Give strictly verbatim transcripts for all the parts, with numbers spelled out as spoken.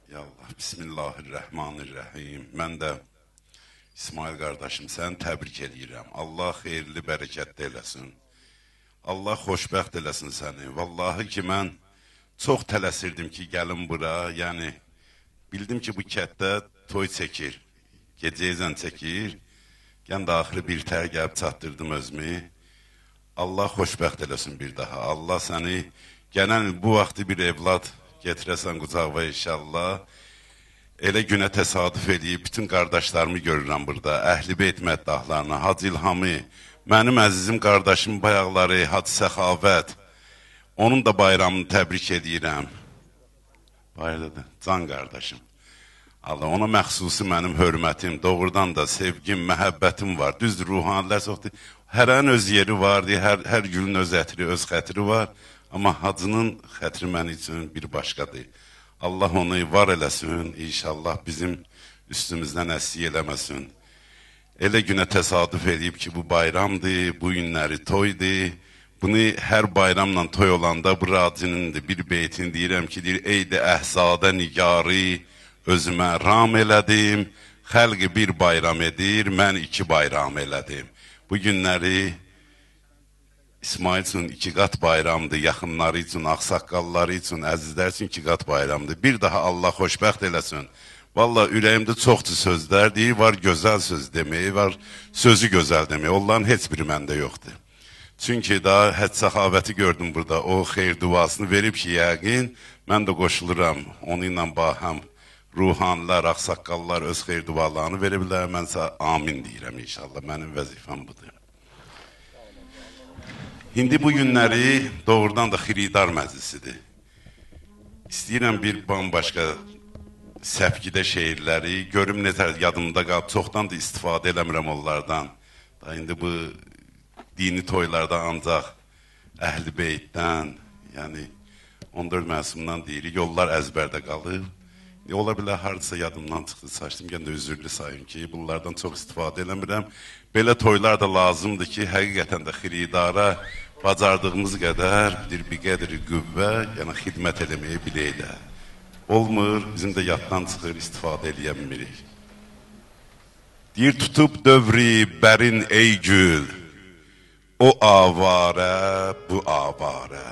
Ya Allah, Bismillahirrahmanirrahim. Mən də İsmail qardaşım, səni təbrik edirəm. Allah xeyirli, bərəkətli eləsin. Allah xoşbəxt eləsin səni. Vallahi ki, mən çox tələsirdim ki, gəlim bura. Yəni, bildim ki, bu kətdə toy çəkir. Gecəyizən çəkir. Gən də axırı bir tər gəlib çatdırdım özümü. Allah xoşbəxt eləsin bir daha. Allah səni gələn bu vaxtı bir evlad getirəsən qucağıma inşallah. Elə günə təsadüf edib, bütün qardaşlarımı görürəm burada. Əhl-i Beyt məddahlarına, Hacı İlhamı, mənim əzizim qardaşım bayaqları, Hacı Səxavət. Onun da bayramını təbrik edirəm. Bayırdadır, can qardaşım. Allah, ona məxsusi mənim hörmətim, doğrudan da sevgim, məhəbbətim var. Düzdür, ruhanilər çoxdur. Hərənin öz yeri vardı, hər, hər gülün öz ətri, öz xətri var. Amma hacının xətri mən üçün bir başqadır. Allah onu var eləsin, inşallah bizim üstümüzdən əsli eləməsin. Elə günə təsadüf edib ki, bu bayramdır, bu günləri toydur. Bunu hər bayramla toy olanda bu racinin bir beytini deyirəm ki, deyir, eydi əhzadə nigarı özümə ram elədim, xəlqi bir bayram edir, mən iki bayram elədim. Bu günləri İsmail üçün iki qat bayramdır, yaxınları üçün, ağsaqqalları üçün, əzizlər üçün iki qat bayramdır. Bir daha Allah xoşbəxt eləsin. Valla ürəyimdə çoxdur sözlər, deyir, var gözəl söz deməyi, var sözü gözəl deməyi. Onların heç biri məndə yoxdur. Çünki daha Həcc Səxavəti gördüm burada, o xeyir duasını verib ki, yəqin, mən də qoşuluram. Onu ilə bahəm ruhanlar, ağsaqqallar öz xeyir dualarını veriblər. Mən isə amin deyirəm inşallah, mənim vəzifəm budur. İndi bu günləri doğrudan da xiridar məclisidir. İstəyirəm bir bambaşqa səfkidə şeirləri, görüm necə yadımda qalıb, çoxdan da istifadə eləmirəm onlardan. Da indi bu dini toylarda ancaq Əhl-i Beytdən, yəni on dörd məsumdan deyirik, yollar əzbərdə qalıb. Ola bilər, hardasa yadımdan çıxdı, saçdım, gən də üzürlü sayım ki, bunlardan çox istifadə eləmirəm. Belə toylar da lazımdır ki, həqiqətən də xiridara bacardığımız qədər bir qədri qüvvə, yəni xidmət eləməyə bilək də. Olmur, bizim də yaddan çıxır, istifadə eləyə bilmirik. Deyir, tutub dövrü bərin ey gül, o avarə, bu avarə.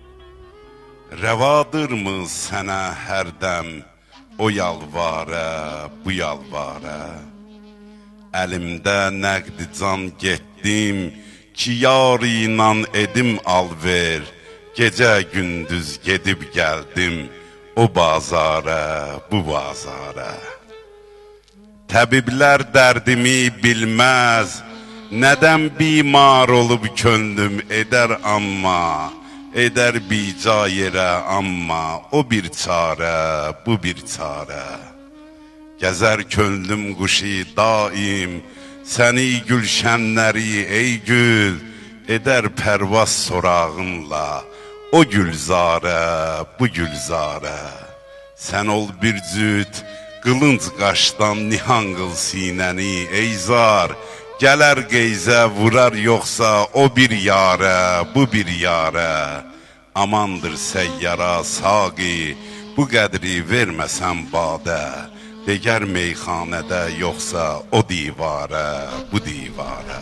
Rəvadırmı sənə hərdəm, o yalvarə, bu yalvarə. Əlimdə nəqdi can getdim, ki yar inan edim alver, gecə gündüz gedib gəldim, o bazara, bu bazara. Təbiblər dərdimi bilməz, nədən bimar olub könlüm edər amma, edər bica yerə amma, o bir çarə, bu bir çarə. Gəzər könlüm quşi daim, səni gülşənləri ey gül, edər pərvaz sorağınla, o gülzarə, bu gülzarə. Sən ol bir cüt, qılınc qaşdan nihan qıl sinəni ey zar, gələr qeyzə vurar yoxsa o bir yarə, bu bir yarə. Amandır səyyara saqi, bu qədri verməsən badə, degər meyxanədə yoxsa o divarə, bu divarə.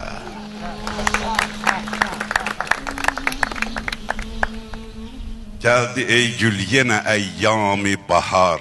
Gəldi ey gül yenə əyyami bahar,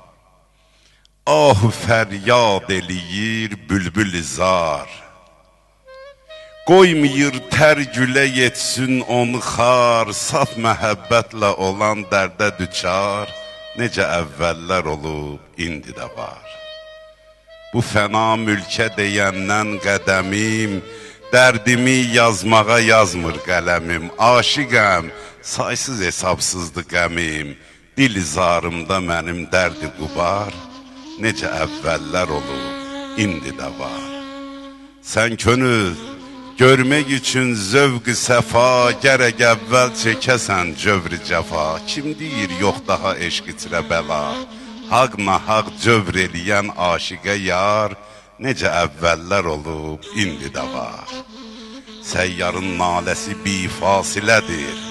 ah fəryad eləyir bülbül zar. Qoymayır tər gülə yetsin onu xar, saf məhəbbətlə olan dərdə düçar, necə əvvəllər olub, indi də var. Bu fəna mülkə deyəndən qədəmim, dərdimi yazmağa yazmır qələmim. Aşiqəm, saysız hesabsızdı qəmim, dil zarımda mənim dərdi qubar, necə əvvəllər olub, indi də var. Sən könül görmək üçün zövq-ü səfa, gərək əvvəl çəkəsən cövr-i cəfa. Kim deyir, yox daha eşq içrə bəla, haqna haq cövr eləyən aşiqə yar, necə əvvəllər olub, indi də var. Səyyarın naləsi bifasilədir,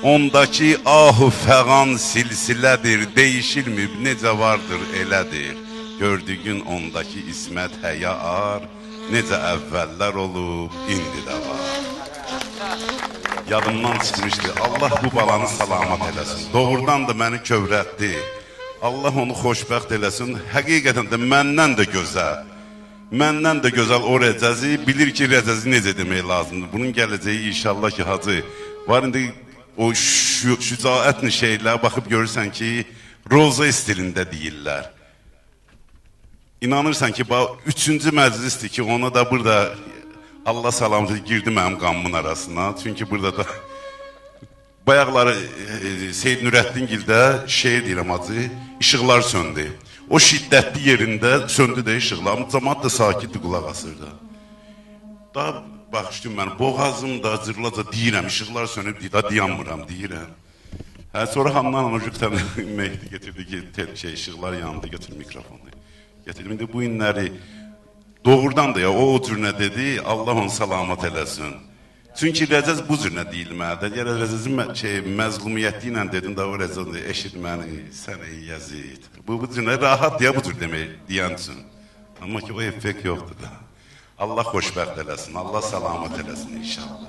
Ondakı ahu fəğan silsilədir, değişilmib necə vardır elədir. Gördüyün ondakı ismət həya ar, necə əvvəllər olub, indi də var. Yadımdan çıxmışdı, Allah bu balanı salamat eləsin. Doğrudan da məni kövrətdi. Allah onu xoşbəxt eləsin. Həqiqətən də məndən də gözəl. Məndən də gözəl o rəcəzi, bilir ki, rəcəzi necə demək lazımdır. Bunun gələcəyi inşallah ki, hacı. Var indi o şü şücaətli şeylər baxıb görürsən ki, roza stilində deyirlər. İnanırsan ki, üçüncü məclisdir ki, ona da burada Allah salamcı girdi mənim qanımın arasına. Çünki burada da bayaqları e, Seyyid Nürəddin gildə şeir deyirəm hacı, işıqlar söndü. O şiddətli yerində söndü də işıqlar. Cəmaət də sakitdir, qulaq asırdı. Daha baxışdım mən, boğazım da cırlaca deyirəm, işıqlar sönüb, da dayanmıram, deyirəm. Hə, sonra hamdan anacıqdan Mehdi getirdi ki, şey, işıqlar yandı, götür mikrofonu. Getirdim, indi bu inləri doğrudan da ya, o o cür nə dedi, Allah onu salamat eləsin. Çünki rəcəz bu cür nə deyilməlidir. Yəni, rəcəzin şey, məzlumiyyəti ilə dedim də o rəcəz eşit məni, sən ey Yəzid. Bu, bu cür nə rahat deyə bu cür demək, deyən üçün. Amma ki, o effekt yoxdur da. Allah xoşbəxt eləsin, Allah salamat eləsin inşallah.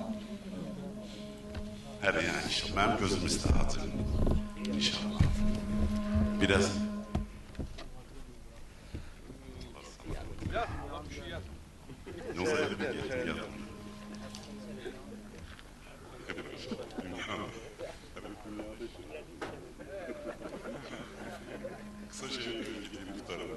Hər yəni inşallah, mənim gözüm istihacım inşallah. Biraz... Ne olsa öyle bir geldim, geldim. Kısa şey bir tutarım.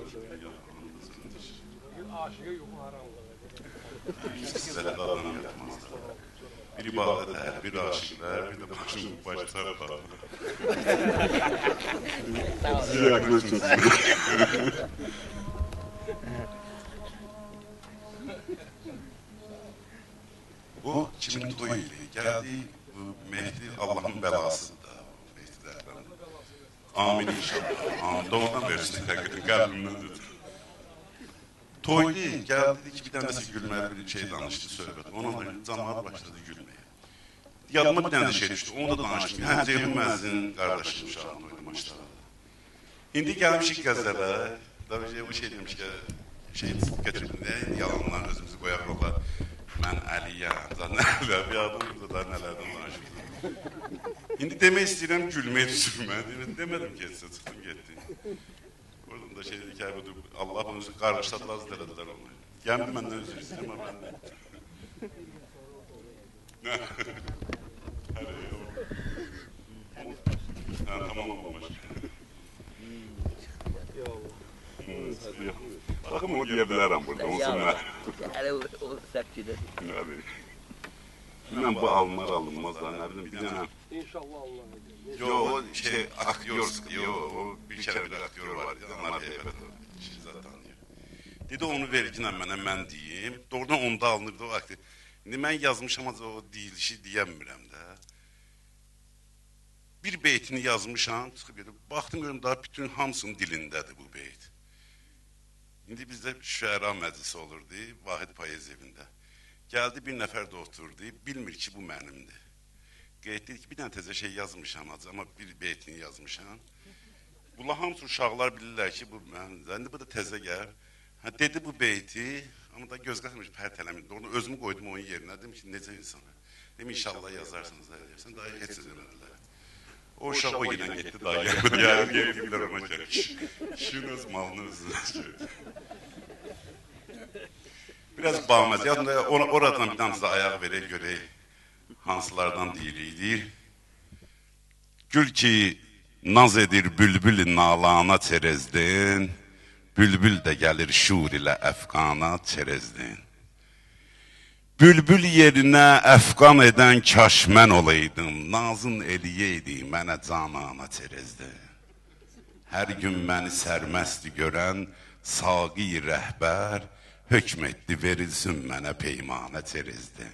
Aşığı yok haram. Sizlere de adam yapmazlar. Bir ibadetler, bir aşıklar, bir de başın başlar falan. Size yaklaşın. Bu kimin toyuydu? Geldi, bu Mehdi Allah'ın belasıdır da. Mehdilerden. Amin inşallah. Amin. Doğrudan versin hakikaten kalbimden dedi. Toydu, geldi dedi ki bir tanesi gülmeye bir şey danıştı, söhbət. Ona da camaat başladı gülmeye. Yadıma bir tane şey düştü, onu da danıştım. Həm Ceyhun Məzdin qardaşım uşağını oynadım aşağıda. İndi gəlmişik qəzələ. Tabii bu şey demiş ki, şey getirdim de, yalanlar özümüzü qoyaq rola. Mən Əliyəm, nələr, bir adamdır da nələrdən danışırdım. İndi demək istəyirəm, gülməyə düşürmə. Demədim ki, çıxdım, getdim. Oradan da şey dedi ki, Allah bunu qarışladılar, zədələdilər onu. Gəldi məndən özür istəyirəm, amma mən də. Hələ yox. Hə, tamam olmuş. Yox. Baxın, onu deyə bilərəm burada, olsunlar. Hələ o səpkidir. Bilməm, bu alınlar alınmaz da, nə bilim, bir dənə. İnşallah alınır. Yox, o şey, aktyor sıkıyor, o bir kere bir aktyor var, onlar heybət o, şizat tanıyır. Dedi, onu verginə mənə, mən deyim, doğrudan onda alınırdı o aktyor. İndi mən yazmışam, o deyilişi deyəmirəm də. Bir beytini yazmışam, çıxıb edib, baxdım görüm, daha bütün hamısının dilindədir bu beyt. İndi bizdə şüəra məclisi olurdu, Vahid Payez evində. Gəldi, bir nəfər də oturdu, bilmir ki, bu mənimdir. Qeyd dedi ki, bir dənə təzə şey yazmışam, amma bir beytini yazmışam. Bunlar hamısı uşaqlar bilirlər ki, bu mənimdir. İndi bu da təzə gəl. Dedi bu beyti, amma da göz qaçmış, pərtələmir. Doğru, özümü qoydum onun yerinə, dedim ki, necə insan? Dedim, inşallah yazarsınız, sən daha heç edəmədilər. O uşaq o yenə getdi, daha gəlmədi. Yarın geliblər ona gəlmiş. Kişinin öz malını özünüz. Biraz bağımız. Oradan bir tanesi ayaq verək, görək. Hansılardan deyirik. Gül ki, naz edir bülbül nalana çerezdin. Bülbül də gəlir şur ilə əfqana çerezdin. Bülbül yerinə əfqan edən kaş mən olaydım, nazın eliyeydi mənə canana çerezdi. Hər gün məni sərməsti görən saqi rəhbər, hökm etdi verilsin mənə peymanə çerezdi.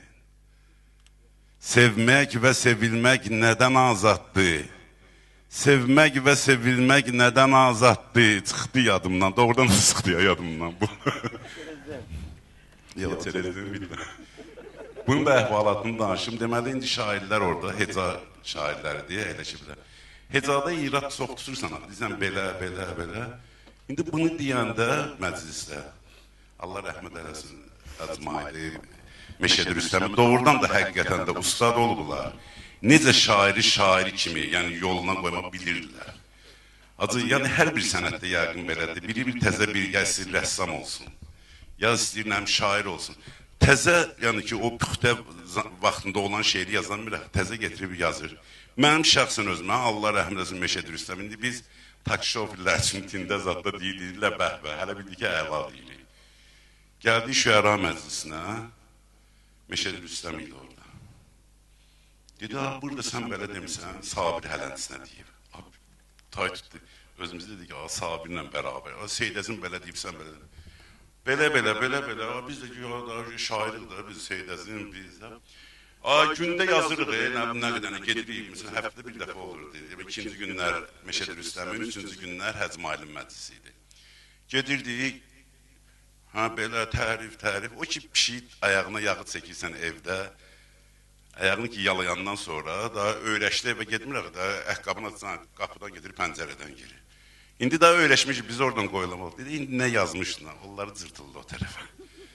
Sevmək və sevilmək nədən azaddır? Sevmək və sevilmək nədən azaddır? Çıxdı yadımdan, doğrudan da çıxdı ya yadımdan bu. Yox, çerezdim bilməm. Bunun da əhvalatını danışım. Deməli, indi şairlər orada, heca şairləri deyə eləşiblər. Hecada irad soxtusursan, deyirsən belə, belə, belə. İndi bunu deyəndə məclisdə, Allah rəhmət eləsin, Əcmaili, Meşədi Rüstəmi doğrudan da həqiqətən də ustad oldular. Necə şairi şairi kimi, yəni yoluna qoyma bilirdilər. Acı, yəni hər bir sənətdə yəqin belədir. Biri bir təzə bir gəlsin, rəssam olsun. Ya istəyirəm şair olsun. Təzə, yəni ki, o püxtə vaxtında olan şeiri yazan bir təzə getirib yazır. Mənim şəxsən özümə, Allah rəhmət eləsin Meşədi Rüstəm, indi biz taksi şofirlər üçün tində zadda deyilirlər, bəhbə, hələ bildik ki, əla deyilik. Gəldik Şüəra məclisinə, Meşədi Rüstəm idi orada. Dedi, burada sən belə demişsən, Sabir hələndisinə deyib. Tay tutdu, özümüz dedik ki, Sabirlə bərabər, Seydəzin belə deyibsən, belə deyib. Belə, belə, belə, belə, biz də ki, şairiq da, biz Seydəzin, biz də. Gündə yazırıq, nə qədənə gedirik, məsələn, həftədə bir dəfə olurdu. İkinci günlər Meşədi Rüstəmin, üçüncü günlər Həcmailin məclisi idi. Gedirdik, belə tərif, tərif, o ki, pişik ayağına yağı çəkirsən evdə, ayağını ki, yalayandan sonra da öyrəşdi evə gedmirək, da əhqabına qapıdan gedir, pəncərədən girir. İndi daha öyrəşmiş, biz oradan qoyulamaq. Dedi, indi nə yazmışdın, onları cırtıldı o tərəfə.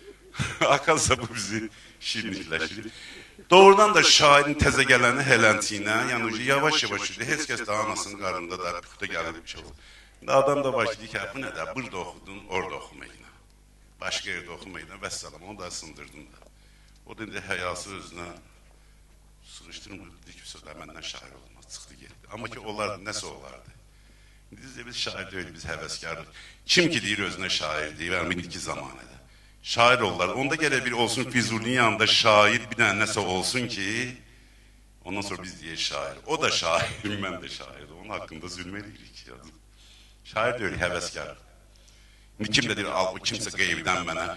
Akalsa bu bizi şirinlikləşir. Doğrudan da şairin təzə gələni Hələntinə, yəni yavaş-yavaş idi, heç kəs də anasının qarında da püxtə gəlib bir şey oldu. Adam da başladı ki, bu nə də, burada oxudun, orada oxumayın. Başqa yerdə oxumayın, vəssalam, onu da sındırdın da. O da indi həyası özünə sıxışdırmırdı ki, sözlər məndən şair olmaz, çıxdı getdi. Amma ki, onlar nəsə olardı. İndi biz şair deyil, biz həvəskarıq. Kim ki deyir özünə şair deyir, yəni indiki zamanədə. Şair olurlar. Onda gələ bir olsun Füzulinin yanında şair, bir dənə nəsə olsun ki, ondan sonra biz deyək şair. O da şair, mən də şair. Onun haqqında zülm edirik. Şair deyil, həvəskar. İndi kim də deyir, kimsə qeybdən mənə,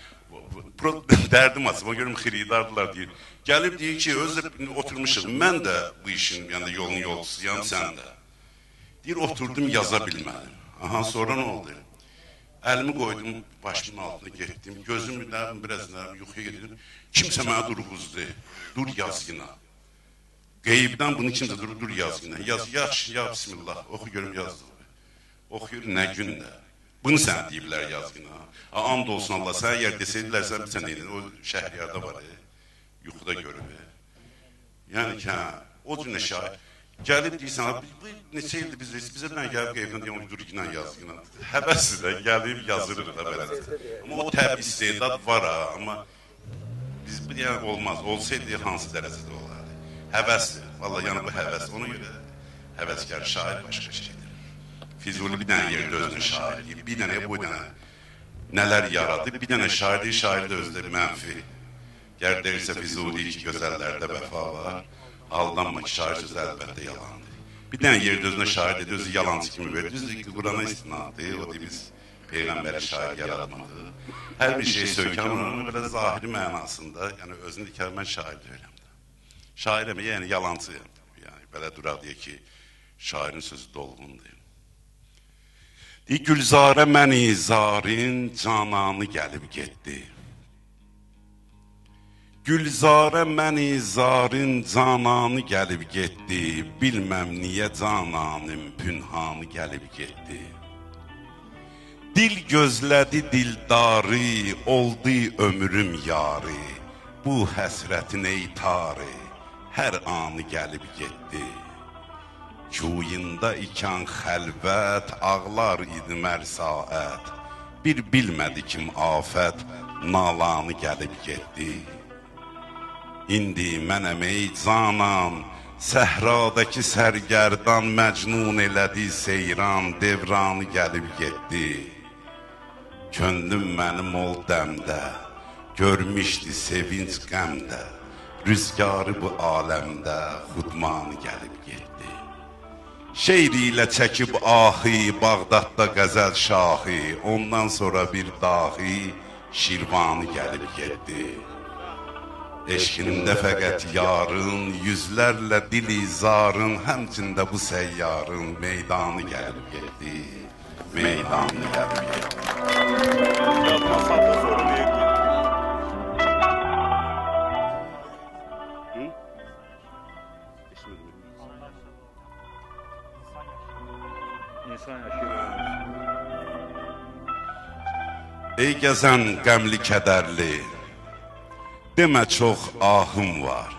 dərdim açıb, o görüm xiridardılar deyir. Gəlib deyir ki, özlə oturmuşuq, mən də bu işin yolun yolcusuyam, sən də. Deyir, oturdum, yaza bilmədim. Aha, sonra nə oldu? Əlimi qoydum, başımın altına getdim, gözümü nərim, biraz nərim, yuxuya gedirdim. Kimsə mənə durğuzdu, dur yaz yine. Qeybdən bunu kimsə dur, dur yaz yine. Yaz, yaxşı, ya bismillah, oxu görüm yazdı. Oxuyur, nə gündə. Bunu sənə deyiblər yaz yine. And olsun Allah, sənə yer desəydilər, sən bir sənə edin, o şəhriyarda var, yuxuda görüb. Yəni ki, o cür nə şahid. Gəlib deyirsən, neçə ildir biz bizə nə gəlib qeybdən deyəm, dur yine yaz yine. Həvəsdir də, gəlib yazırıq da belə. Amma o təbii istedad var ha, amma biz bu deyən olmaz, olsaydı hansı dərəcədə olardı. Həvəsdir, valla yəni bu həvəs, ona görə həvəskar şair başqa şeydir. Füzuli bir dənə yerdə özünə şair deyir, bir dənə bu dənə nələr yaradı, bir dənə şair deyir, şair də özdə mənfi. Gər deyirsə Füzuli ki, gözəllərdə vəfa var. Aldanma ki, şair sözü əlbəttə yalandır. Bir dənə yerdə özünə şair dedi, özü yalancı kimi verdi. Düzdür ki, Qurana istinaddır, o deyir, biz Peyğəmbəri şair yaratmadı. Hər bir şey söykən onun belə zahiri mənasında, yəni özünü dikər, mən şair deyirəm də. Şairəm, yəni yalancı, yəni belə duraq deyək ki, şairin sözü dolğundur. Deyir, Gülzarə məni zarin cananı gəlib getdi. Gülzarə məni zarin cananı gəlib getdi, bilməm niyə cananım pünhanı gəlib getdi. Dil gözlədi dildarı, oldu ömrüm yarı, bu həsrətin eytarı, hər anı gəlib getdi. Kuyunda ikən xəlvət, ağlar idi mərsaət, bir bilmədi kim afət, nalanı gəlib getdi. İndi mənəm ey canan, səhradakı sərgərdan məcnun elədi seyran, devranı gəlib getdi. Könlüm mənim ol dəmdə, görmüşdü sevinç qəmdə, rüzgarı bu aləmdə xudmanı gəlib getdi. Şeir ilə çəkib ahı, Bağdadda qəzəl şahı, ondan sonra bir dahi, Şirvanı gəlib getdi. Eşqində fəqət yarın, yüzlərlə dili zarın, həmçində bu səyyarın meydanı gəlib getdi, meydanı gəlib getdi. Ey gəzən qəmli kədərli, demə çox ahım var.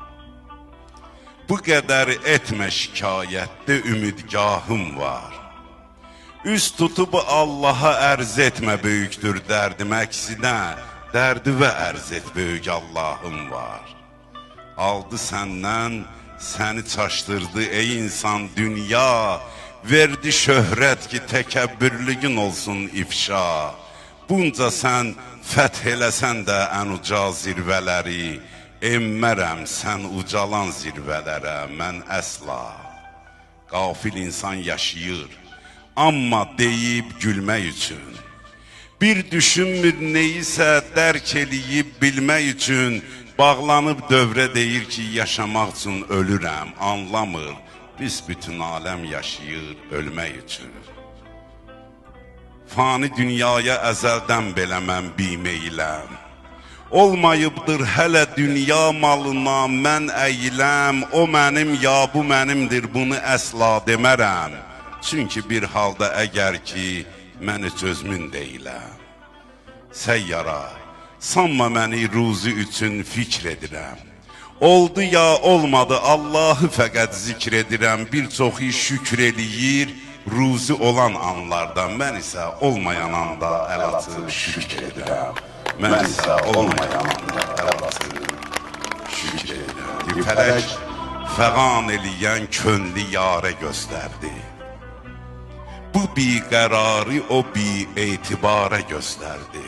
Bu qədər etmə şikayətdə ümidgahım var. Üst tutub Allaha ərz etmə böyükdür dərdim, əksinə dərdi və ərz et böyük Allahım var. Aldı səndən, səni çaşdırdı ey insan dünya, verdi şöhrət ki təkəbbürlüyün olsun ifşa. Bunca sən fəth eləsən də ən uca zirvələri, emmərəm sən ucalan zirvələrə mən əsla. Qafil insan yaşayır, amma deyib gülmək üçün. Bir düşünmür neyisə dərk eləyib bilmək üçün. Bağlanıb dövrə deyir ki yaşamaq üçün ölürəm, anlamır. Biz bütün aləm yaşayır ölmək üçün. Fani dünyaya əzəldən belə mən bimeyləm. Olmayıbdır hələ dünya malına mən əyiləm. O mənim ya bu mənimdir, bunu əsla demərəm. Çünki bir halda əgər ki mən heç özümün deyiləm. Səyyara, sanma məni ruzi üçün fikr edirəm. Oldu ya olmadı Allahı fəqət zikr edirəm. Bir çoxu şükr eləyir ruzi olan anlardan. Mən isə olmayan anda əl açıb şükr edirəm. Mən isə olmayan anda əl açıb şükr edirəm. Fələk fəqan eləyən könlü yarə göstərdi. Bu biqərarı o bi-etibara göstərdi.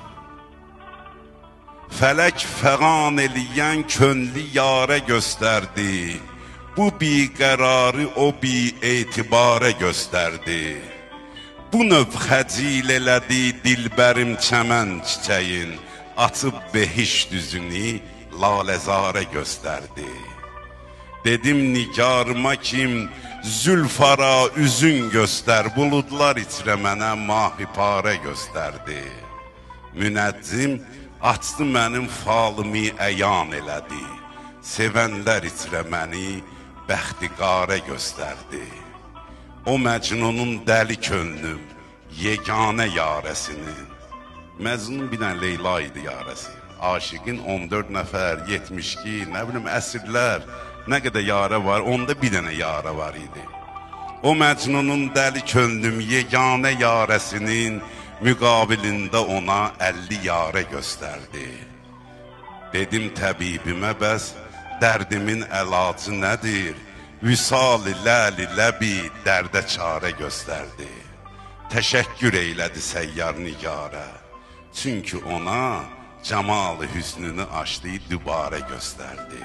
Fələk fəqan eləyən könlü yarə göstərdi. Bu biqərarı o bi-etibara göstərdi. Bu növ xəcil elədi dilbərim çəmən çiçəyin, açıb behiş düzünü laləzarə göstərdi. Dedim nigarıma kim zülfara üzün göstər, buludlar içrə mənə mahiparə göstərdi. Münəccim açdı mənim falımı əyan elədi. Sevənlər içrə məni bəxtiqarə göstərdi. O məcnunun dəli könlüm yeganə yarəsinin. Məcnunun bir dənə Leyla idi yarəsi. Aşiqin on dörd nəfər, yetmiş iki, nə bilim əsrlər, nə qədər yarə var, onda bir dənə yarə var idi. O məcnunun dəli könlüm yeganə yarəsinin müqabilində ona əlli yarə göstərdi. Dedim təbibimə bəs dərdimin əlacı nədir? Vüsal-i ləli ləbi dərdə çarə göstərdi. Təşəkkür eylədi səyyar nigarə. Çünki ona cəmal-ı hüsnünü açdı, dübarə göstərdi.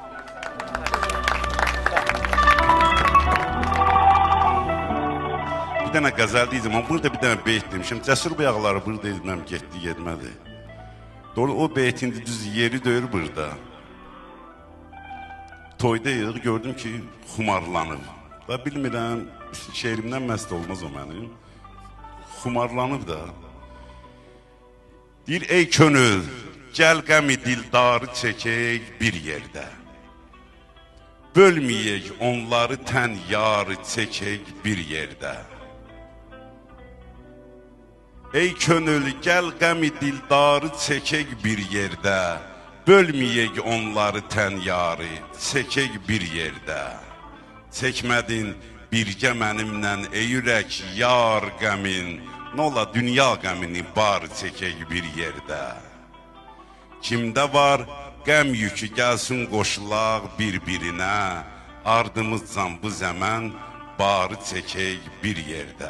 Bir dənə qəzəl deyəcəm, amma burada bir dənə beyt demişim. Cəsur bəyaqları burada edilməm, getdi, gedmədi. Doğru, o beytindi düz yeri döyür burada. Toyda yığ, gördüm ki, xumarlanıb. Və bilmirəm, şeirimdən məst olmaz o mənim. Xumarlanıb da. Deyir, ey könül, gəl qəmi dildarı çəkək bir yerdə. Bölməyək onları tən yarı çəkək bir yerdə. Ey könül, gəl qəmi dildarı çəkək bir yerdə. Bölməyək onları tən yarı, çəkək bir yerdə. Çəkmədin birgə mənimlə ey ürək yar qəmin, nola dünya qəmini bar çəkək bir yerdə. Kimdə var qəm yükü gəlsin qoşulaq bir-birinə, ardımızcan bu zəmən barı çəkək bir yerdə.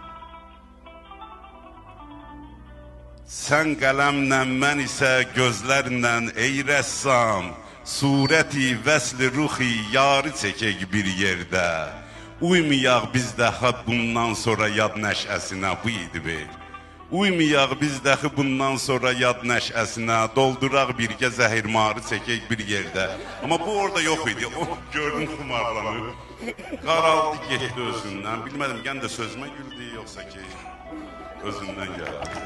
Sən qələmlə, mən isə gözlərlə ey rəssam, surəti vəsli ruxi yarı çəkək bir yerdə. Uymayaq biz dəxə bundan sonra yad nəşəsinə, bu idi ver. Uymayaq biz dəxə bundan sonra yad nəşəsinə, dolduraq birgə zəhirmarı çəkək bir yerdə. Amma bu orada yox idi, o gördüm xumarlanıb. Qaraldı getdi özündən, bilmədim gən də sözümə güldü, yoxsa ki özündən gəldi.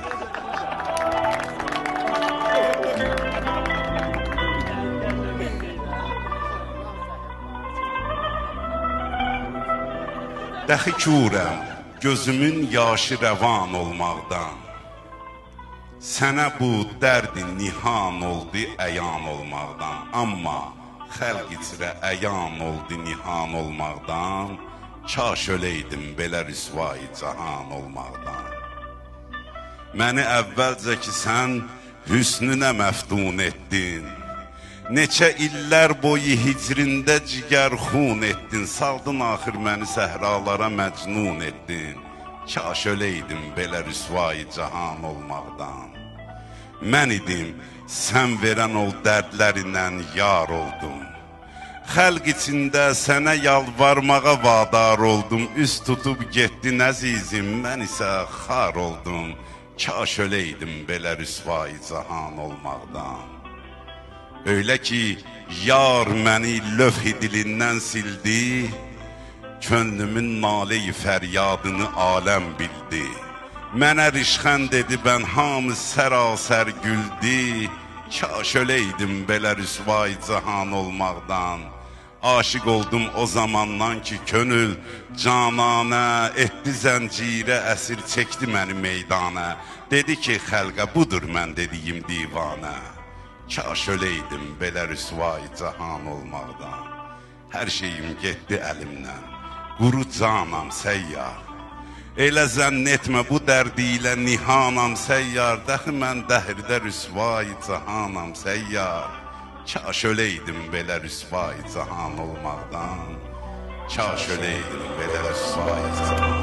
Dəxi kürəm, gözümün yaşı rəvan olmaqdan. Sənə bu dərdi nihan oldu əyan olmaqdan. Amma xəlq içrə əyan oldu nihan olmaqdan. Kaş öləydim belə rüsvai cahan olmaqdan. Məni əvvəlcə ki sən hüsnünə məftun etdin. Neçə illər boyu hicrində cigər xun etdin. Saldın axır məni səhralara məcnun etdin. Kaş öləydim belə rüsvai cahan olmaqdan. Mən idim, sən verən ol dərdlərinlə yar oldum. Xəlq içində sənə yalvarmağa vadar oldum. Üst tutub getdin əzizim, mən isə xar oldum. Kaş öləydim belə rüsvai cahan olmaqdan. Öyle ki yar məni lövh-i dilindən sildi. Könlümün nalə-i fəryadını aləm bildi. Mənə rişxənd dedi bən hamı sərasər güldü. Kaş öləydim belə rüsvai cahan olmaqdan. Aşıq oldum o zamandan ki könül cananə etdi zəncirə əsir çəkdi məni meydana. Dedi ki xəlqə budur mən dediyim divanə. Kaş öləydim belə rüsvai cahan olmaqdan. Hər şeyim getdi əlimdən, quru canam səyyar. Elə zənn etmə bu dərdi ilə nihanam səyyar. Dəxi mən dəhirdə rüsvai cahanam səyyar. Kaş öləydim belə rüsvai cahan olmaqdan. Kaş öləydim belə rüsvai cahan.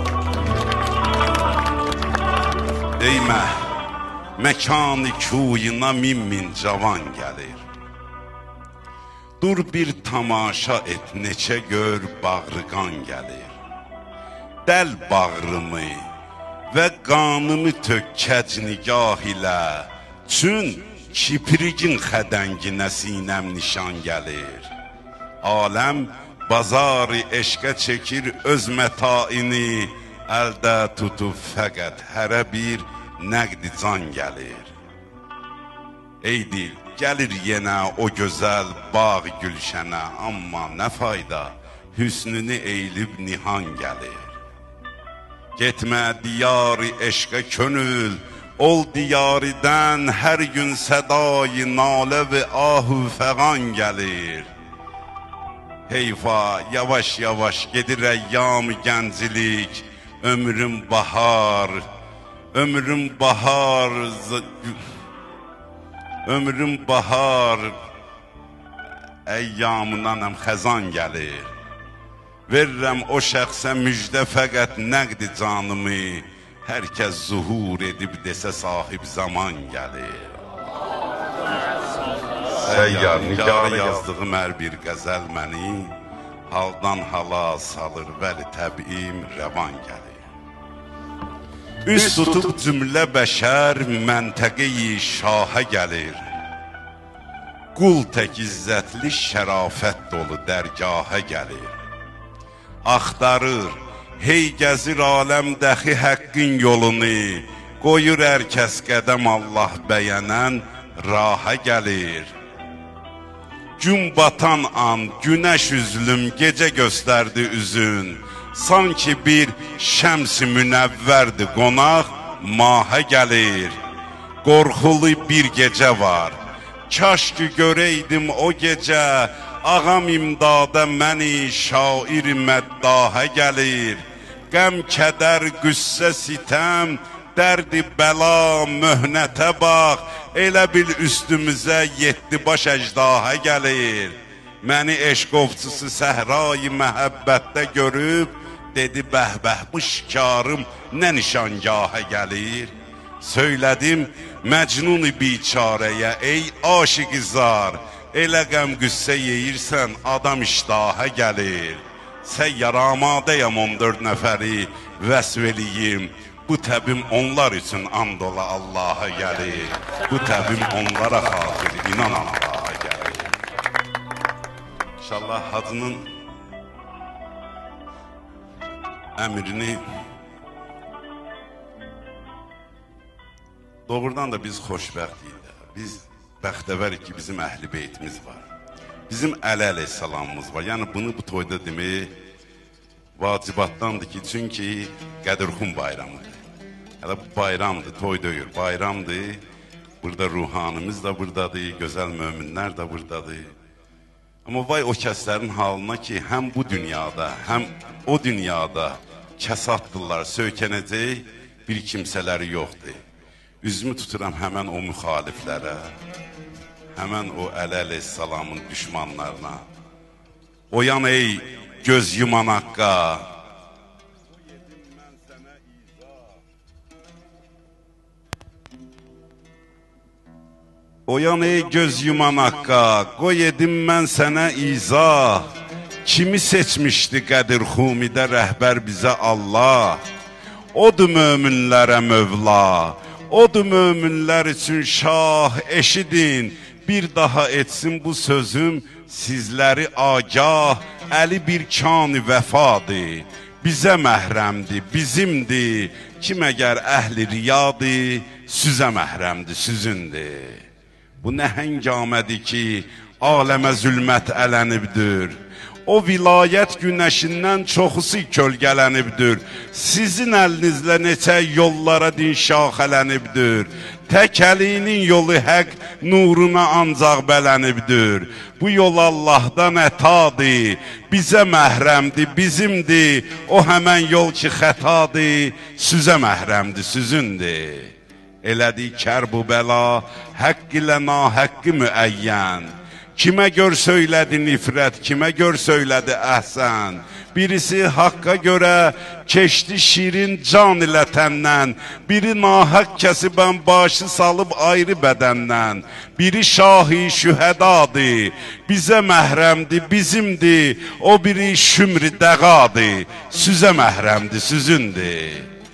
Deymə, məkanı kuyuna min min cavan gəlir. Dur bir tamaşa et, neçə gör bağrıqan gəlir. Dəl bağrımı və qanımı tökkəc nigah ilə. Çün kiprigin xədənginə sinəm nişan gəlir. Aləm bazarı eşqə çəkir öz mətaini. Əldə tutub fəqət hərə bir nəqdi can gəlir. Ey dil, gəlir yenə o gözəl bağ gülşənə. Amma nə fayda, hüsnünü eylib nihan gəlir. Getmə diyarı eşqə könül, ol diyaridən hər gün sədai nalə və ahü fəğan gəlir. Heyfa, yavaş yavaş gedir əyyam-ı gəncilik. Ömrüm bahar, ömrüm bahar, ömrüm bahar əyyamındanam xəzan gəlir. Verirəm o şəxsə müjdə fəqət nəqdi canımı. Hər kəs zuhur edib desə sahib zaman gəlir. Səyyar nigarə yazdığım hər bir qəzəl məni haldan hala salır, vəli təbim rəvan gəlir. Üst tutub cümlə bəşər məntəqeyi şahə gəlir. Qul tək izzətli şərafət dolu dərgahə gəlir. Axtarır, hey gəzir aləm dəxi həqqin yolunu. Qoyur hər kəs qədəm Allah bəyənən rahə gəlir. Gün batan an, günəş üzlüm, gecə göstərdi üzün. Sanki bir şəms-i münəvvərdi qonaq, mahə gəlir. Qorxulu bir gecə var, kaş ki görəydim o gecə. Ağam imdada məni şair məddahə gəlir. Qəm, kədər, qüssə, sitəm, dərdi, bəla, möhnətə bax. Elə bil üstümüzə yeddi baş əjdahə gəlir. Məni eşq ovçusu səhra-i məhəbbətdə görüb, dedi bəh-bəh bu şikarım nə nişangahə gəlir. Söylədim məcnun-i biçarəyə, ey aşiq-i zar. Elə qəm qüssə yeyirsən adam iştahə gəlir. Səyyar amadəyəm on dörd nəfəri vəsv eləyim. Bu təbim onlar üçün and ola Allaha gəlir. Bu təbim onlara xatir inan Allaha gəlir. İnşallah hacının əmrini doğrudan da biz xoşbəxtiyik. Biz bəxtəvərik ki bizim əhl-i beytimiz var. Bizim Əli əleyhissalamımız var. Yəni bunu bu toyda demək vacibatdandır ki, çünki Qədirxun bayramıdır. Hələ bu bayramdır, toy deyil, bayramdır. Burada ruhanımız da buradadır, gözəl möminlər də buradadır. Amma vay o kəslərin halına ki, həm bu dünyada, həm o dünyada kəsaddırlar, söykənəcək bir kimsələri yoxdur. Üzümü tuturam həmən o müxaliflərə, həmən o Əli əleyhissalamın düşmanlarına. Oyan ey göz yuman haqqa, oyan ey göz yuman haqqa, qoy edim mən sənə izah. Kimi seçmişdi Qədir Xumidə rəhbər bizə Allah? Odur möminlərə Mövla, odur möminlər üçün şah. Eşidin, bir daha etsin bu sözüm sizləri agah. Əli bir kan-ı vəfadır, bizə məhrəmdir, bizimdir. Kim əgər əhli riyadır, süzə məhrəmdir, süzündür. Bu nə həngamədir ki, aləmə zülmət ələnibdir. O vilayət günəşindən çoxusu kölgələnibdir. Sizin əlinizlə neçə yollara din şaxələnibdir. Tək əlinin yolu həq nuruna ancaq bələnibdir. Bu yol Allahdan ətadır, bizə məhrəmdir, bizimdir. O həmən yol ki xətadır, süzə məhrəmdir, süzündür. Elədi kərb-u bəla, həqq ilə nahaqqı müəyyən. Kimə gör söylədi nifrət, kimə gör söylədi əhsən. Birisi haqqa görə keçdi şirin can ilə təndən. Biri nahaq kəsibən başı salıb ayrı bədəndən. Biri şahi şühədadır, bizə məhrəmdir, bizimdir. O biri şümri dəğadır, süzə məhrəmdir, süzündür.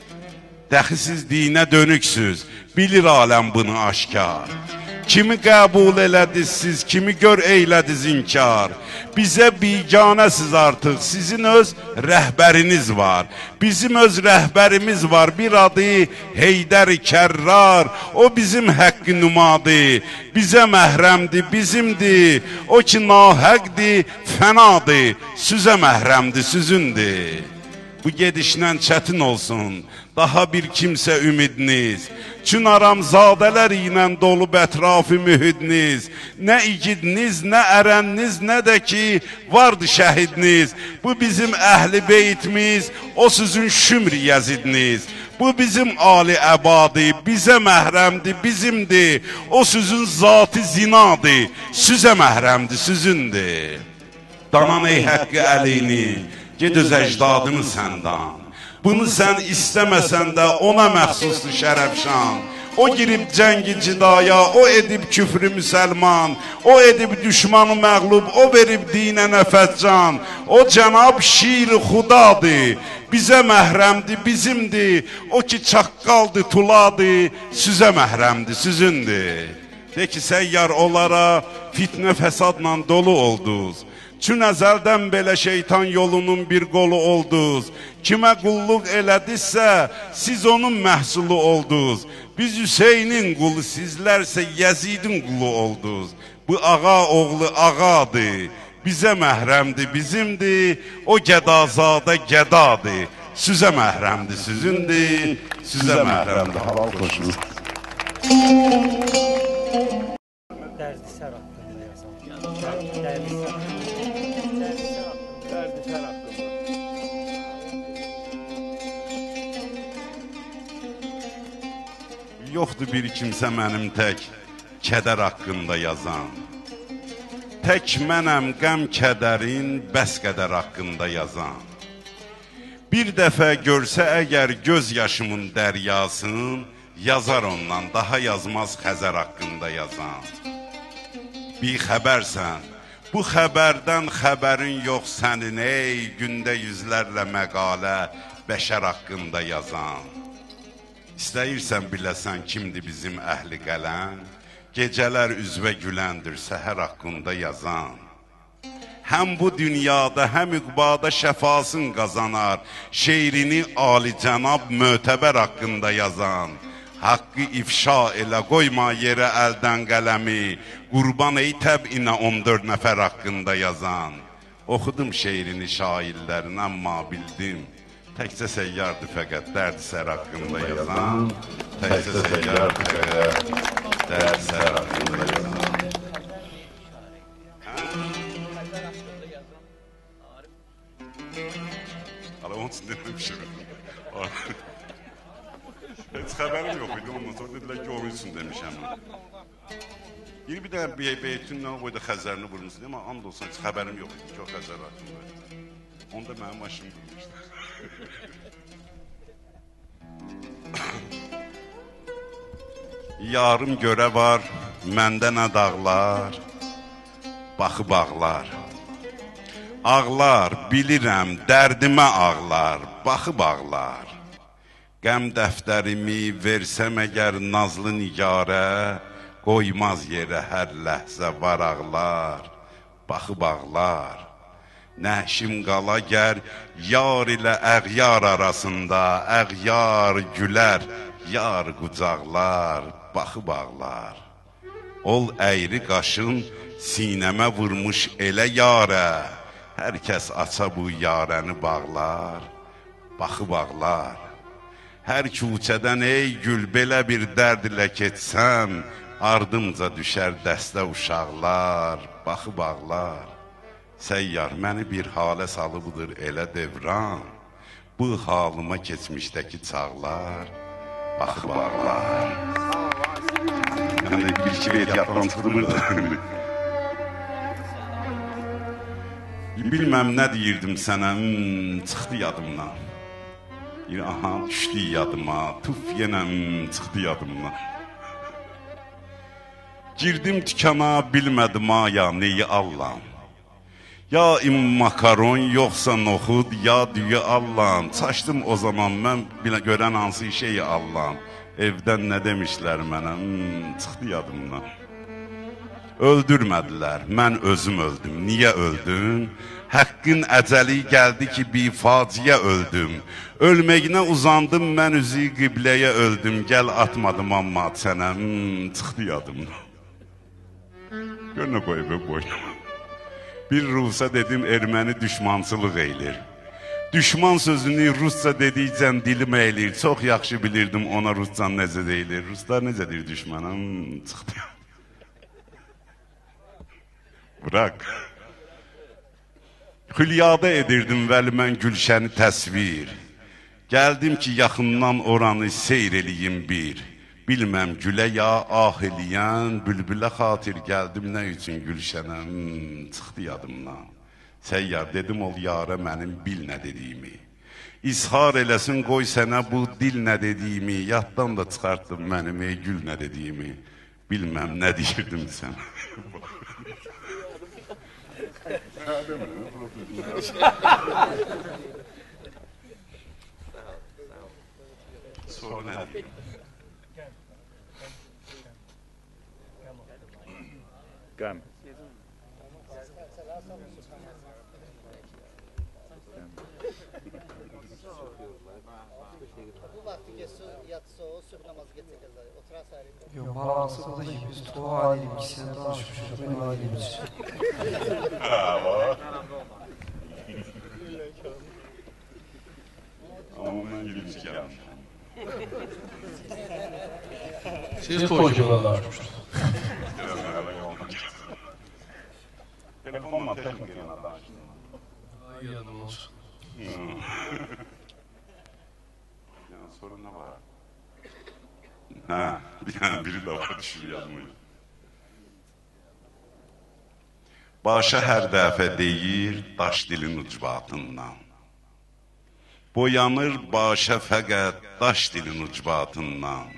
Dəxi siz dinə dönüksüz, bilir aləm bunu aşkar. Kimi qəbul elədiniz siz, kimi gör eylədiz inkar. Bizə biganəsiz artıq, sizin öz rəhbəriniz var. Bizim öz rəhbərimiz var, bir adı Heydər-i Kərrar. O bizim həqqi numadır, bizə məhrəmdir, bizimdir. O ki nahəqdir, fənadır, süzə məhrəmdir, süzündür. Bu gedişlə çətin olsun, daha bir kimsə ümidiniz. Çün aramzadələr ilə dolub ətrafı mühidiniz. Nə igidiniz, nə ərəniniz, nə də ki vardı şəhidiniz. Bu bizim əhli beytimiz, o sizin şümri yəzidiniz. Bu bizim ali əbadı, bizə məhrəmdir, bizimdir. O sizin zatı zinadır, süzə məhrəmdir, süzündür. Danan ey həqqi əlini, ged öz əcdadını səndən. Bunu sən istəməsən də ona məxsusdur şərəfşan. O girib cəngi cidaya, o edib küfrü müsəlman. O edib düşmanı məğlub, o verib dinə nəfətcan. O cənab şir-i xudadır, bizə məhrəmdir, bizimdir. O ki çaqqaldır, tuladır, süzə məhrəmdir, süzündür. De ki səyyar onlara fitnə fəsadla dolu oldunuz. Çün əzəldən belə şeytan yolunun bir qolu oldunuz. Kimə qulluq elədizsə, siz onun məhsulu oldunuz. Biz Hüseynin qulu, sizlərsə Yəzidin qulu oldunuz. Bu ağa oğlu ağadır, bizə məhrəmdir, bizimdir. O gədazadə gədadır, süzə məhrəmdir, süzündür. Süzə məhrəmdir, halal xoşunuz. Dərdi sər haqqında yazalım. Dərdi sər haqqında. Yoxdur bir kimsə mənim tək kədər haqqında yazan. Tək mənəm qəm kədərin bəs qədər haqqında yazan. Bir dəfə görsə əgər göz yaşımın dəryasın, yazar ondan daha yazmaz Xəzər haqqında yazan. Bir xəbərsən, bu xəbərdən xəbərin yox sənin, ey gündə yüzlərlə məqalə bəşər haqqında yazan. İstəyirsən biləsən kimdir bizim əhli qələm, gecələr üzvə güləndir səhər haqqında yazan. Həm bu dünyada, həm üqbada şəfasın qazanar, şeirini alicənab mötəbər haqqında yazan. Haqqı ifşa elə, qoyma yerə əldən qələmi, qurban ey təbinə on dörd nəfər haqqında yazan. Oxudum şeirini şairlərin, amma bildim, Təkcə səyyardır fəqət dərd sər haqqında yazan, təkcə səyyardır fəqət dərd sər haqqında yazan. Hala onun üçün demişim. Heç xəbərim yox idi, ondan sonra dedilər ki, onun üçün demişəm. Bir bir dənə beytünlə o boyda Xəzərini vurmuşsun, amma and olsun, heç xəbərim yox idi ki, o Xəzər haqqında. Onda mənim başım vurmuşdu. Yarım görə var, məndə nə dağlar, baxıb ağlar. Ağlar, bilirəm, dərdimə ağlar, baxıb ağlar. Qəm dəftərimi versəm əgər nazlı nigarə, qoymaz yerə hər ləhzə var ağlar, baxıb ağlar. Nəşim qala gər, yar ilə əğyar arasında, əğyar gülər, yar qucaqlar, baxıb ağlar. Ol əyri qaşın, sinəmə vurmuş elə yarə, hər kəs aça bu yarəni bağlar, baxıb ağlar. Hər küçədən ey gül belə bir dərdlə keçsəm, ardımca düşər dəstə uşaqlar, baxıb ağlar. Səyyar, məni bir halə salıbıdır elə devran, bu halıma keçmişdəki çağlar, baxıb ağlar. Yəni, bir-iki beyt yapıram çıxdırmırdı. Bilməm nə deyirdim sənə, çıxdı yadımdan. Aha, düşdü yadıma, tuf yenə çıxdı yadımdan. Girdim tükana, bilmədim aya, neyi allam. Ya im makaron, yoxsa noxud, ya düyü allam. Çaşdım o zaman, mən görən hansı şeyi allam. Evdən nə demişlər mənə, çıxdı yadımdan. Öldürmədilər, mən özüm öldüm. Niyə öldüm? Həqqin əcəli gəldi ki, bir faciə öldüm. Ölməyinə uzandım, mən üzü qibləyə öldüm. Gəl atmadım amma sənə, çıxdı yadımdan. Gör nə qoyub boynuma. Bir Rusa dedim, erməni düşmançılıq eylir. Düşman sözünü Rusca dedikcən dilim eylir. Çox yaxşı bilirdim ona Ruscan necə deyilir. Ruslar necə deyir düşmana? Çıxdı. Bırak. Hülyada edirdim vəli mən gülşəni təsvir. Gəldim ki, yaxından oranı seyr eləyim bir. Bilməm gülə ya ah eləyən, bülbülə xatir gəldim nə üçün gülşənə, çıxdı yadımdan. Səyyar, dedim ol yara mənim bil nə dediyimi. İzhar eləsin qoy sənə bu dil nə dediyimi, yaddan da çıxartdım mənim ey gül nə dediyimi. Bilməm nə deyirdim sən. Sonra nə deyim? Qəm. Bu vaxtı geçsin, yatsı o, sübh namazı geçecek. Oturan sahilinde. Yok, bağlantısı da gibi biz tuğa haliyim, ikisine danışmışız, benim haliyim için. Ama ben yürümüş gelmişim. Siz kocalar açmıştınız. Telefonla texnik yana danışdım. İyi adım olsun. Yani sorun ne var? Ha, yani biri de var düşür yazmayı. Başa hər dəfə deyir daş dilin ucbatından. Boyanır başa fəqət daş dilin ucbatından.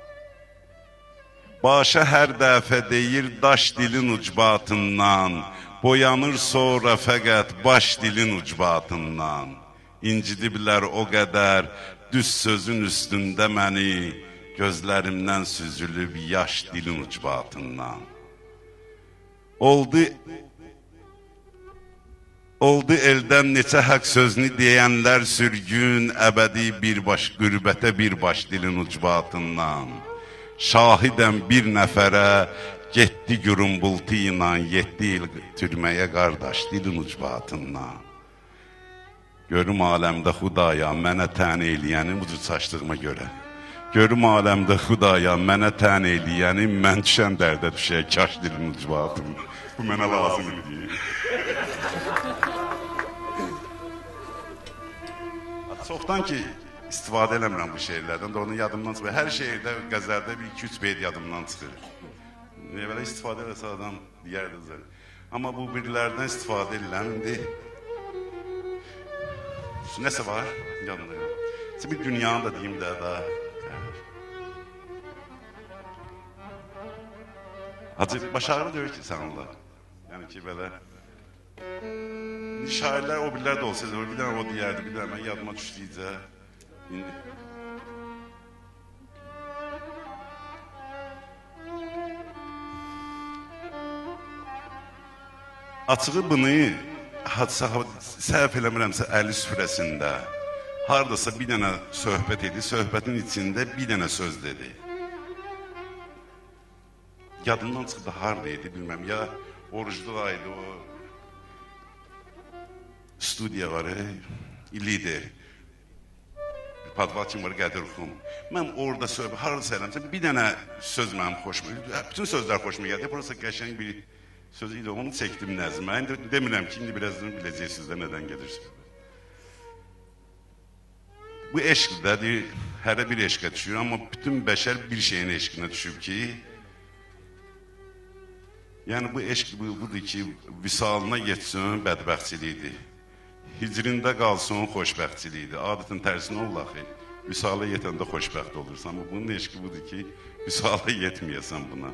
Başa hər dəfə deyir daş dilin ucbatından. Boyanır sonra fəqət baş dilin ucbatından. İncidiblər o qədər düz sözün üstündə məni, gözlərimdən süzülüb yaş dilin ucbatından. Oldu Oldu eldən neçə haqq sözünü deyənlər sürgün, əbədi birbaş qürbətə birbaş dilin ucbatından. Şahidəm bir nəfərə, getdi gürumbultu ilə, yetdi il türməyə qardaş dilin ucbatından. Görüm aləmdə Xudaya mənə tən eləyəni budur saçdığıma görə. Görüm aləmdə Xudaya mənə tən eləyəni mən düşən dərdə düşək, kaş dilin ucbatım. Bu mənə lazım idi. Çoxdan ki, istifadə eləmirəm bu şeirlərdən, də onun yadımdan çıxır. Hər şeirdə, qəzəldə bir iki üç beyt yadımdan çıxır. Belə istifadə eləsə adam deyərdir. Amma bu birilərdən istifadə eləndi. Nəsə var? Yanında yox. Bir dünyanı da deyim də daha. Hacı, başarılı deyir ki, sən Allah. Yəni ki, belə... Şairlər, o birlər də olsaydı, bir dənə o deyərdi, bir dənə mən yadıma düşdükcə. İndi... Açığı bunu, səhv eləmirəmsə, Əli süfrəsində, haradasa bir dənə söhbət idi, söhbətin içində bir dənə söz dedi. Yadımdan çıxdı, harada idi, bilməm, ya orucluq aydı, o studiya var, lider, padval kim var, Qədir Xum. Mən orada söhbət, haradasa eləmişəm, bir dənə söz mənim xoşuma, bütün sözlər xoşuma gəldi, burası qəşəng bir söz idi, onu çəkdim nəzmə. İndi demirəm ki, indi birazdan biləcəksiniz də nədən gedirsiniz. Bu eşqdədir, hərə bir eşqə düşür, amma bütün bəşər bir şeyin eşqinə düşüb ki, yəni bu eşq budur ki, visalına yetsin bədbəxtçilikdir. Hicrində qalsın xoşbəxtçilikdir. Adətin tərsinə ol axı, visala yetəndə xoşbəxt olursan. Amma bunun eşqi budur ki, visala yetməyəsən buna.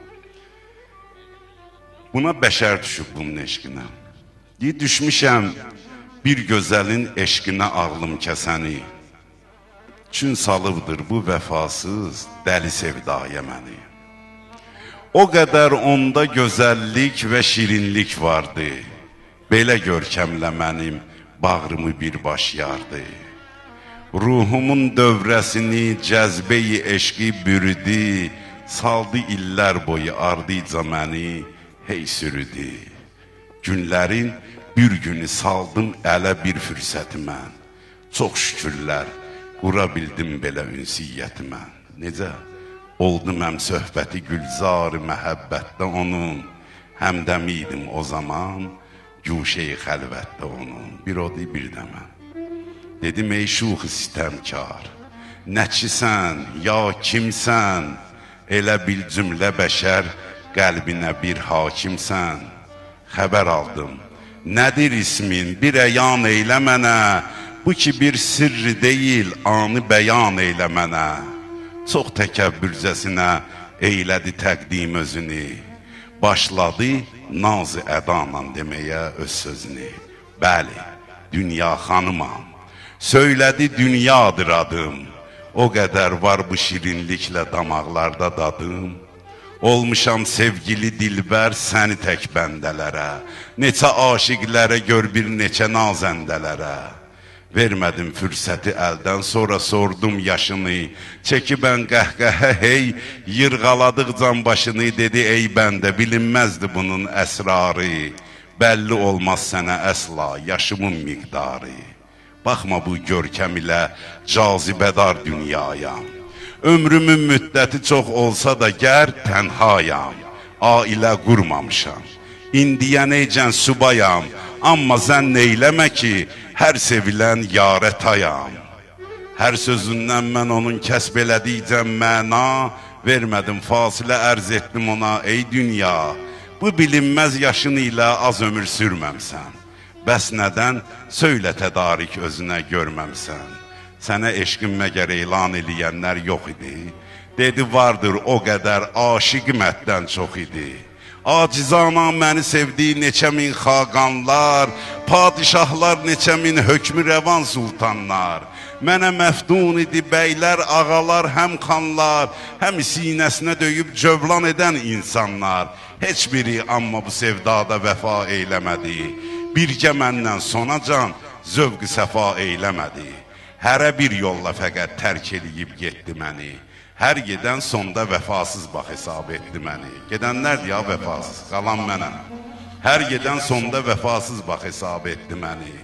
Buna bəşər düşüb bunun eşqinə. Deyir, düşmüşəm bir gözəlin eşqinə ağlım kəsəni. Çün salıbdır bu vəfasız dəli sevdaya məni. O qədər onda gözəllik və şirinlik vardı. Belə görkəmlə mənim bağrımı birbaş yardı. Ruhumun dövrəsini cəzbəyi eşqi bürüdü, saldı illər boyu ardıca məni, hey sürüdü. Günlərin bir günü saldım ələ bir fürsəti mən. Çox şükürlər, qura bildim belə ünsiyyəti mən. Necə? Oldum həm söhbəti gülzar-ı məhəbbətdə onun, həmdəmiydim o zaman, güşə-i xəlvətdə onun. Bir o deyil, bir də mən. Dedim, ey şuxu sistəmkar, nəçisən, ya kimsən, elə bil cümlə bəşər, qəlbinə bir hakimsən. Xəbər aldım, nədir ismin, bir əyan eylə mənə, bu ki bir sirri deyil, anı bəyan eylə mənə. Çox təkəbbürcəsinə eylədi təqdim özünü, başladı naz-ı ədanla deməyə öz sözünü. Bəli, dünya xanımam, söylədi dünyadır adım, o qədər var bu şirinliklə damaqlarda dadım. Olmuşam sevgili dilbər səni tək bəndələrə, neçə aşiqlərə gör bir neçə nazəndələrə. Vermədim fürsəti əldən, sonra sordum yaşını, çəkibən qəhqəhə hey, yırğaladıqcan başını, dedi ey bəndə, bilinməzdi bunun əsrarı, bəlli olmaz sənə əsla yaşımın miqdarı. Baxma bu görkəm ilə cazibədar dünyayam, ömrümün müddəti çox olsa da gər tənhayam, ailə qurmamışam, indiyə necən subayam, amma zənn eyləmə ki, hər sevilən yarə tayam. Hər sözündən mən onun kəsb elədiycəm məna, vermədim fasilə ərz etdim ona, ey dünya, bu bilinməz yaşın ilə az ömür sürməmsən. Bəs nədən söylə tədarik özünə görməmsən. Sənə eşqin məgər elan eləyənlər yox idi. Dedi vardır o qədər aşiq mətdən çox idi. Acizana məni sevdiyi neçə min xaqanlar, padişahlar neçə min hökmü rəvan sultanlar. Mənə məftun idi bəylər, ağalar, həm xanlar, həm sinəsinə döyüb cövlan edən insanlar. Heç biri amma bu sevdada vəfa eyləmədi. Birgə məndən sonacan zövq-ü səfa eyləmədi. Hərə bir yolla fəqət tərk eləyib getdi məni. Hər gedən sonda vəfasız bax hesab etdi məni. Gedənlərdir ya vəfasız, qalan mənəm. Hər gedən sonda vəfasız bax hesab etdi məni.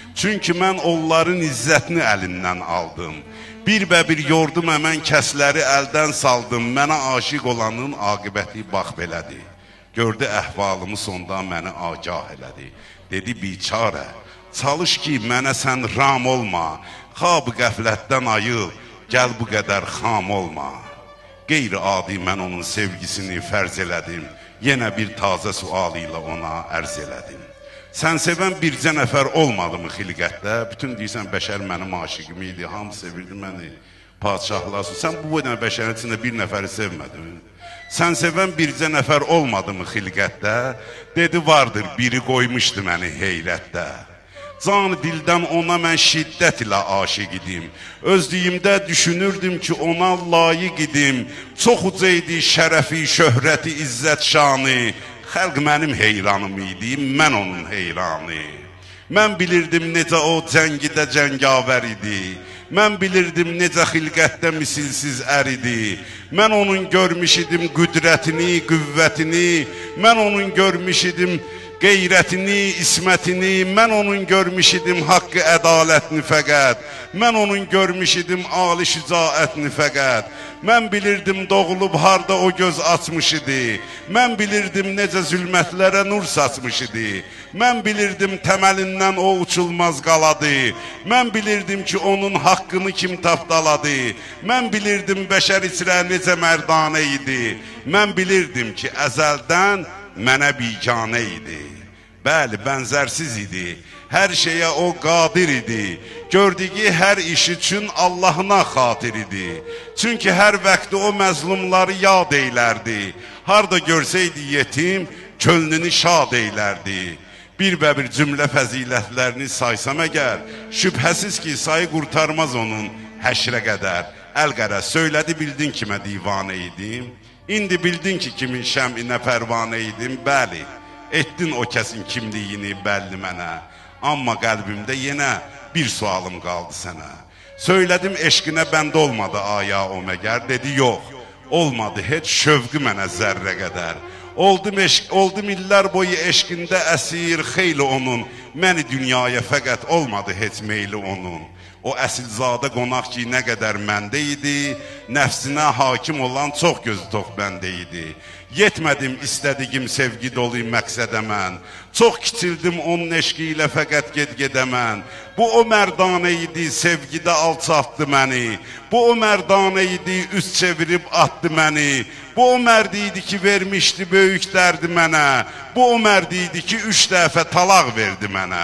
Çünki mən onların izzətini əlindən aldım. Bir bə bir yordum əmən kəsləri əldən saldım. Mənə aşiq olanın aqibəti bax belədir. Gördü əhvalımı sonda məni agah elədi. Dedi biçarə, çalış ki mənə sən ram olma. Xab qəflətdən ayıl, gəl bu qədər xam olma. Qeyri-adi mən onun sevgisini fərz elədim. Yenə bir tazə sual ilə ona ərz elədim. Sən sevən bircə nəfər olmadı mı xilqətdə? Bütün deyirsən, bəşər mənim aşiqim idi, hamı sevirdi məni, padişahlar. Sən bu boydan bəşərin içində bir nəfəri sevmədin. Sən sevən bircə nəfər olmadı mı xilqətdə? Dedi, vardır, biri qoymuşdu məni heyrətdə. Canı dildən ona mən şiddət ilə aşiq idim. Özlüyümdə düşünürdüm ki ona layiq idim. Çox uca idi şərəfi, şöhrəti, izzət şanı. Xəlq mənim heyranım idi, mən onun heyranı. Mən bilirdim necə o cəngidə cəngavər idi. Mən bilirdim necə xilqətdə misilsiz ər idi. Mən onun görmüş idim qüdrətini, qüvvətini. Mən onun görmüş idim qeyrətini, ismətini. Mən onun görmüş idim haqqı, ədalətini fəqət. Mən onun görmüş idim ali şücaətini fəqət. Mən bilirdim doğulub harda o göz açmış idi. Mən bilirdim necə zülmətlərə nur saçmış idi. Mən bilirdim təməlindən o uçulmaz qaladı. Mən bilirdim ki onun haqqını kim tapdaladı. Mən bilirdim bəşər içrə necə mərdanə idi. Mən bilirdim ki əzəldən mənə biganə idi. Bəli, bənzərsiz idi. Hər şeyə o qadir idi. Gördüyü hər iş üçün Allahına xatir idi. Çünki hər vaxt o məzlumları yad eylərdi. Harda görsəydi yetim, könlünü şad eylərdi. Bir bə bir cümlə fəzilətlərini saysam əgər, şübhəsiz ki sayı qurtarmaz onun həşrə qədər. Əl-qərə söylədi, bildin kimə divanə idim. İndi bildin ki kimin şəminə pərvanə idim. Bəli, etdin o kəsin kimliyini bəlli mənə. Amma qəlbimdə yenə bir sualım qaldı sənə. Söylədim eşqinə bənd olmadı aya o məgər. Dedi yox, olmadı heç şövqü mənə zərrə qədər. Oldum, eşq, oldum illər boyu eşqində əsir xeyli onun. Məni dünyaya fəqət olmadı heç meyli onun. O əsilzadə qonaq ki nə qədər məndə idi, nəfsinə hakim olan çox gözü tox bəndə idi. Yetmədim istədiyim sevgi dolu məqsədə mən. Çox kiçildim onun eşqi ilə fəqət ged-gedə mən. Bu o mərdanə idi, sevgidə alçatdı məni. Bu o mərdanə idi, üst çevirib atdı məni. Bu o mərd idi ki vermişdi böyük dərdi mənə. Bu o mərd idi ki üç dəfə talaq verdi mənə.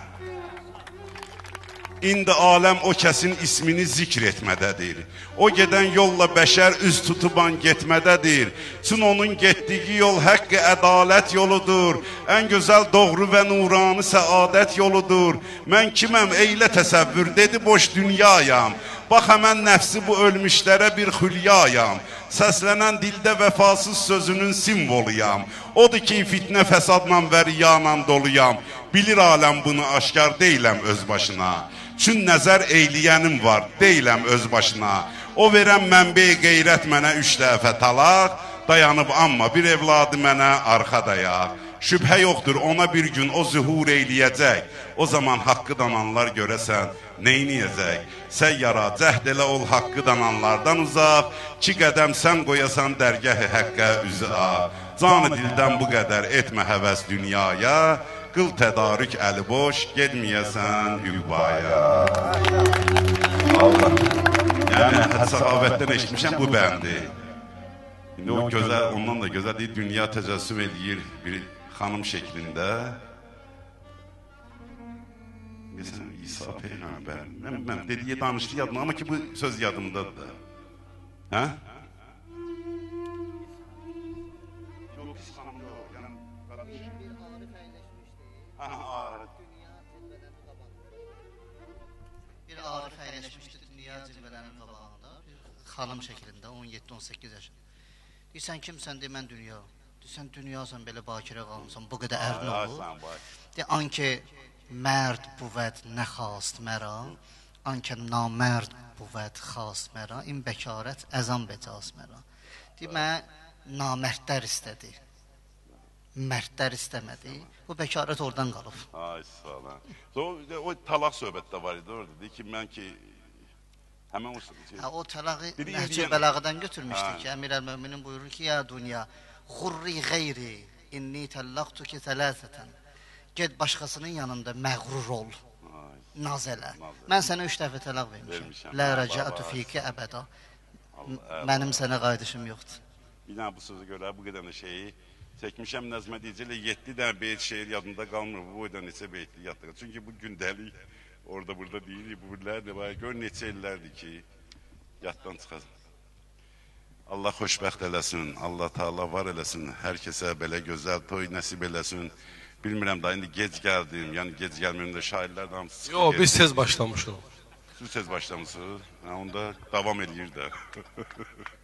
İndi aləm o kəsin ismini zikr etmədədir. O gedən yolla bəşər üz tutuban getmədədir. Çün onun getdiyi yol həqqi ədalət yoludur. Ən gözəl doğru və nuranı səadət yoludur. Mən kiməm eylə təsəvvür, dedi boş dünyayam. Bax həmən nəfsi bu ölmüşlərə bir xülyayam. Səslənən dildə vəfasız sözünün simvoluyam. Odur ki fitnə fəsadla və riyanla doluyam. Bilir aləm bunu aşkar deyiləm öz başına. Çün nəzər eyləyənim var, deyiləm öz başına. O verən mənbə-i qeyrət mənə üç dəfə talaq. Dayanıb amma bir evladı mənə arxa dayaq. Şübhə yoxdur ona bir gün o zühur eyləyəcək. O zaman haqqı dananlar görəsən neyniyəcək? Səyyara cəhd elə ol haqqı dananlardan uzaq. İki qədəm sən qoyasan dərgəh-i həqqə üzə. Canı dildən bu qədər etmə həvəs dünyaya. Qıl tədarük əli boş, gedməyəsən hüqbaya. Allah. Yəni, həd-səqavətdən eşitmişəm bu bəndi. İndi o gözəl, ondan da gözəl deyil, dünya təcəssüm edir bir xanım şəklində. Məsələn, İsa Peyğəmbər. Mən, mən dediyi danışdı yadıma, amma ki bu söz yadımdadır da. Hə? Bir arif əyləşmişdi dünya cilvələrinin qabağında, bir xanım şəklində, on yeddi on səkkiz yaşında. Deyirsən, kimsən, de, mən dünya. Deyirsən, dünyasan, belə bakirə qalmışsan, bu qədər ərin olur. De, anki mərd buvət nə xast məra, anki namərd buvət xast məra, in bəkarət əzam bəcas məra. De, mən namərdlər istədi. Mərdlər istəmədi. Bu bəkarət oradan qalıb. Ay sağ ol. O, o talaq söhbətdə var idi orada. Dedi ki, mən ki həmin o şey. Ha, o talağı Biri Nəhcü yürüyən- Bəlağədən götürmüşdü Ha. ki, Əmir əl-Möminin buyurur ki, ya dünya, xurri qeyri, inni tallaqtuki thalathatan. Get başqasının yanında məğrur ol. Ay, Naz elə. Naz elə. Mən sənə üç dəfə təlaq vermişəm. Vermişəm. Lə Allah rəcəətü bağışlasın. fiki əbəda. Allah- Mənim sənə qayıdışım yoxdur. Bir dənə bu sözü görə bu qədər də şeyi çəkmişəm Nəzmə deyicilə yeddi dənə beyt şeir yadımda qalmır. Bu boyda neçə beytli yadda. Çünki bu gündəlik orada burada deyil. Bu günlər də var. Gör neçə illərdir ki yaddan çıxar. Allah xoşbəxt eləsin. Allah Taala var eləsin. Hər kəsə belə gözəl toy nəsib eləsin. Bilmirəm da indi gec gəldim. Yəni gec gəlməyimdə şairlər də hamısı çıxıb Yo, biz getdi. tez başlamışıq. Siz tez başlamısınız. Ha, onda davam eləyir də.